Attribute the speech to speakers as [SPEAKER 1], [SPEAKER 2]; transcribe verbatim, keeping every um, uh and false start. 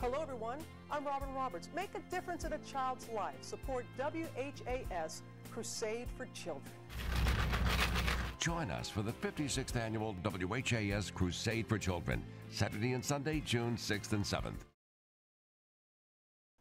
[SPEAKER 1] Hello, everyone. I'm Robin Roberts. Make a difference in a child's life. Support W H A S Crusade for Children.
[SPEAKER 2] Join us for the fifty-sixth Annual W H A S Crusade for Children, Saturday and Sunday, June sixth and seventh.